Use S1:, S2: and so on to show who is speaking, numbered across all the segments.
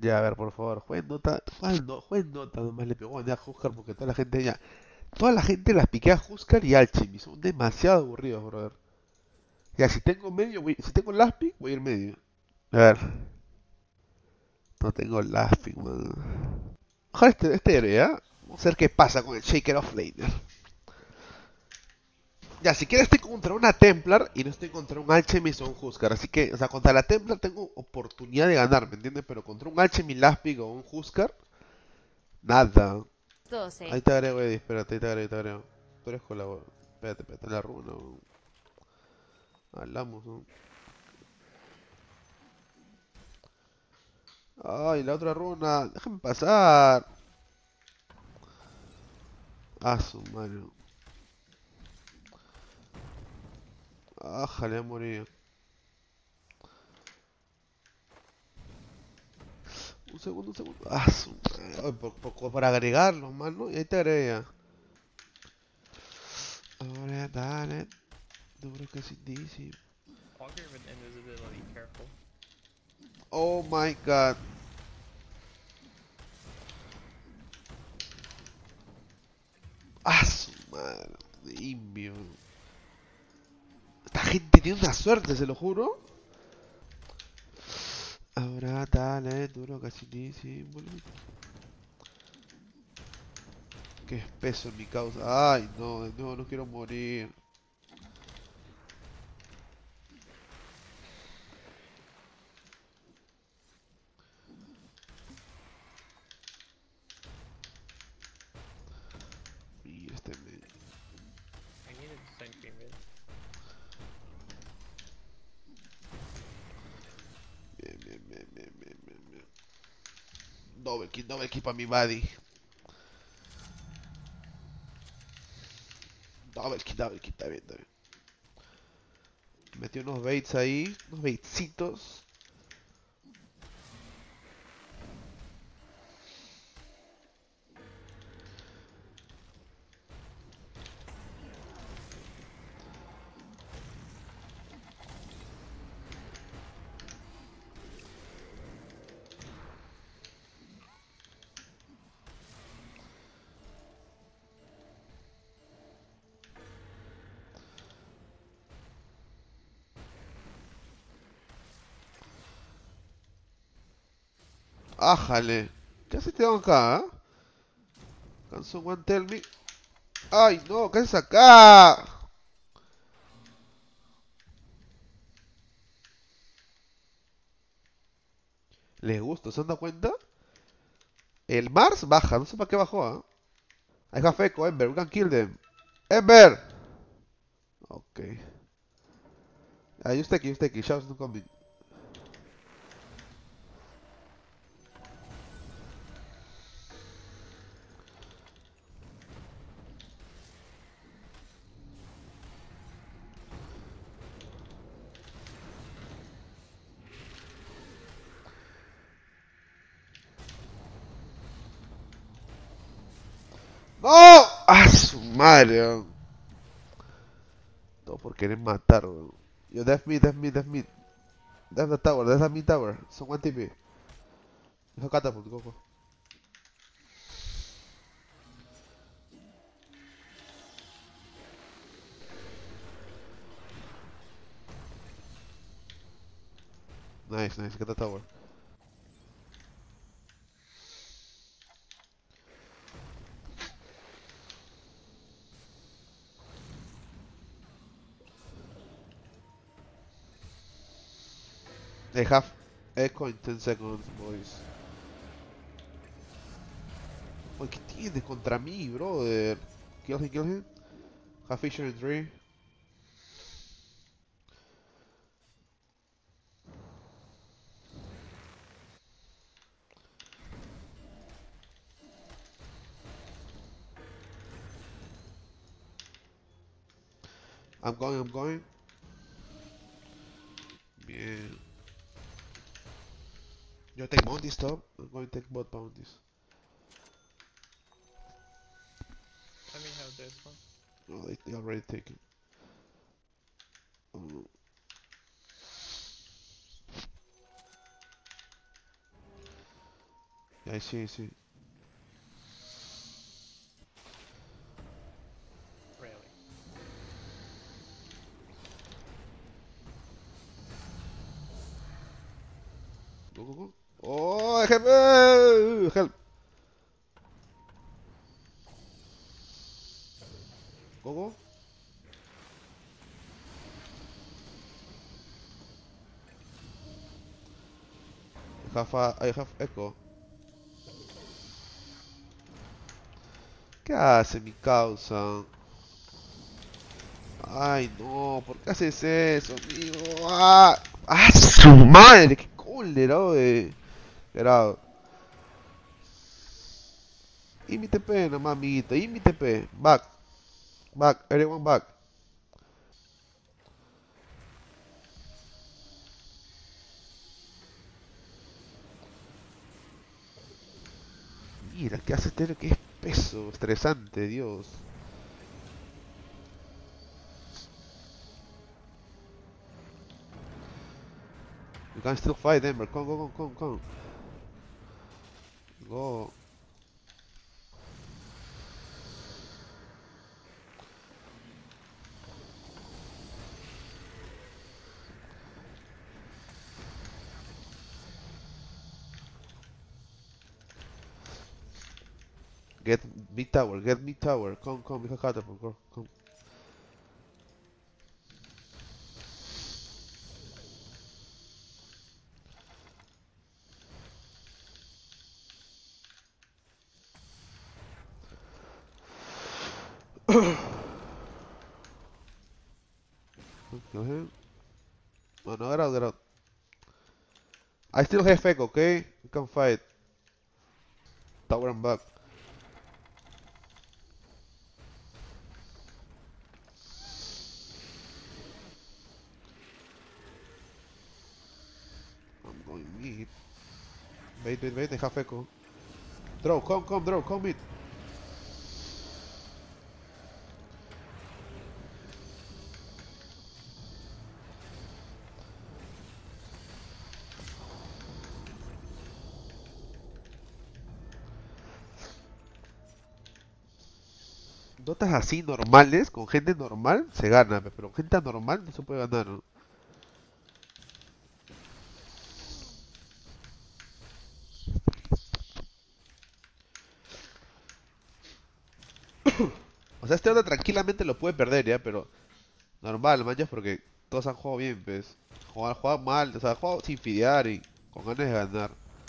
S1: Ya, a ver, por favor, jueguen nota. ¿Cuál no? Jueguen nota, nomás le pegó a Huskar porque toda la gente ya. Toda la gente las piquea a Huskar y Alchemy. Son demasiado aburridos, brother. Ya, si tengo medio, si tengo last pick, voy a ir medio. A ver, no tengo last pick, man. Ojalá este héroe, ¿ya? Vamos a ver qué pasa con el Shaker of Laner. Ya, si quieres estoy contra una Templar y no estoy contra un Alchemist o un Huskar. Así que, o sea, contra la Templar tengo oportunidad de ganar, ¿me entiendes? Pero contra un Alchemist, Laspic o un Huskar, nada. Ahí
S2: 12.
S1: te agrego, Eddie, espérate, ahí te agrego, ahí te agrego. Tú eres colaborador. Espérate, espérate, la runa. Hablamos, ¿no? Ay, la otra runa. Déjame pasar. Ah, su madre. Ah, jale, a morir. Un segundo, un segundo. Ah, su madre. Ay, por agregarlo, mano. Y ahí te agrega. Ahora dale. Duro que sí dice.
S3: Augur with invisibility, careful.
S1: Oh my god. Ah, su madre. Imbio. Esta gente tiene una suerte, se lo juro. Ahora dale, duro casi dice. Qué espeso en mi causa. Ay, no, de nuevo no quiero morir. Y este me...
S3: I needed sentry mid.
S1: Bien, bien, bien, bien, bien, bien, bien. Double kill para mi buddy. Double kill, está bien, está bien. Metí unos baits ahí, unos baitsitos. Ájale. ¿Qué haces este acá, ah? Can someone tell me? Ay, no, ¿qué haces acá? Les gusta, ¿se han dado cuenta? El Mars baja, no sé para qué bajó, ¿ah? I have echo, Ember, we can kill them. Ember! Ok. Ah, you stay, Shouts no coming. ¡No! ¡Ah, su madre! Todo por querer matar, weón. Yo, death mid, death mid, death mid. Death the tower, death the mid tower. Someone TP. Dejo catapult, Coco. Nice, nice, get the tower. They have echo in 10 seconds, boys. Oye, ¿qué tienes contra mí, brother? Kill him, kill him. Have Fisher in 3. I'm going, I'm going. Bien. Yo take bounties top. I'm going to take bot bounties.
S3: Let me have this one.
S1: Oh, they already taken. Oh. Ahí sí, sí.
S3: Really.
S1: Go, go, go. Oh, help! Help! Go, go. I have echo. ¿Qué hace mi causa? Ay, no, ¿por qué haces eso, amigo? ¡Ah! ¡Ah, su madre! ¡Qué cólera, wey! Get out. Y mi TP, no mamita, y mi TP. Back, back, everyone back. Mira, ¿qué hace este? ¿Qué espeso? Estresante, Dios. You can still fight, Ember. Come, go, come, come, come. Go. Get mid tower, get mid tower. Come, come, we have catapult, go, come. Kill him. Oh, no, get out, get out. I still have echo, okay? We can fight. Tower and back. I'm going mid. Wait, wait, wait, I have echo. Draw, come, come, draw, come mid. Notas así normales, con gente normal, se gana, pero con gente anormal no se puede ganar, ¿no? O sea, este onda tranquilamente lo puede perder ya, pero normal, manchas, porque todos han jugado bien, pues. Juegan mal, o sea, han jugado sin fidear y con ganas de ganar.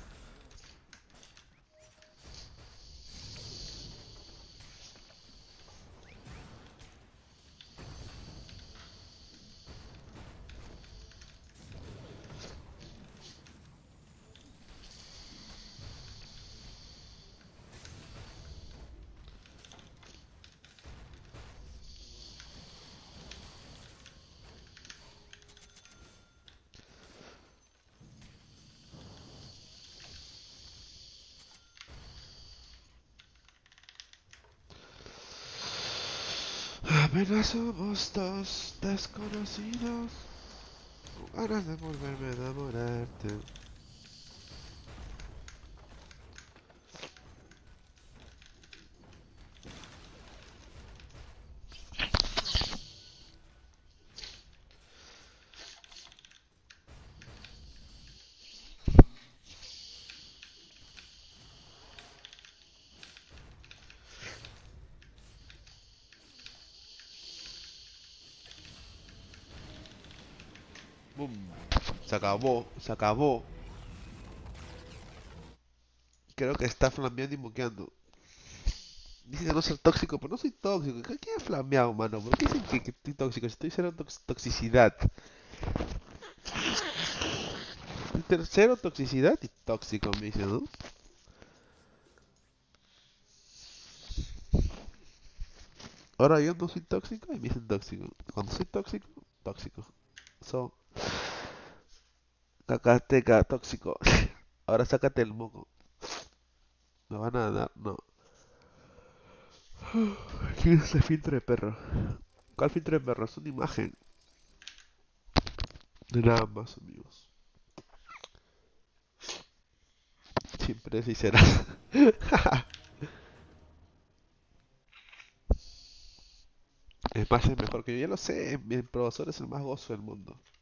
S1: Apenas somos dos desconocidos, con ganas de volverme a enamorarte. Boom. Se acabó, se acabó. Creo que está flameando y moqueando. Dice que no ser tóxico, pero no soy tóxico. ¿Qué es flameado, mano? ¿Por qué dicen que estoy tóxico? Estoy cero toxicidad. Cero toxicidad y tóxico, me dice, ¿no? Ahora yo no soy tóxico y me dicen tóxico. Cuando soy tóxico, tóxico. So, cacateca, tóxico. Ahora sácate el moco. Me van a dar, no. ¿Qué es ese filtro de perro? ¿Cuál filtro de perro? Es una imagen. De nada más, amigos. Siempre así será. Es más, es mejor que yo, ya lo sé. Mi profesor es el más gozo del mundo.